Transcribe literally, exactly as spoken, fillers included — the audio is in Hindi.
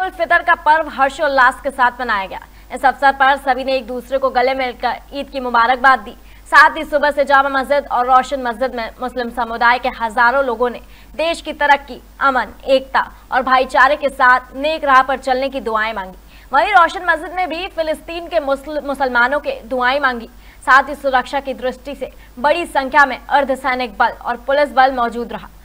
उल फितर का पर्व हर्षोल्लास के साथ मनाया गया। इस अवसर पर सभी ने एक दूसरे को गले मिलकर ईद की मुबारकबाद दी। साथ ही सुबह से जामा मस्जिद और रोशन मस्जिद में मुस्लिम समुदाय के हजारों लोगों ने देश की तरक्की, अमन, एकता और भाईचारे के साथ नेक राह पर चलने की दुआएं मांगी। वहीं रोशन मस्जिद में भी फिलिस्तीन के मुसलमानों के दुआएं मांगी। साथ ही सुरक्षा की दृष्टि से बड़ी संख्या में अर्धसैनिक बल और पुलिस बल मौजूद रहा।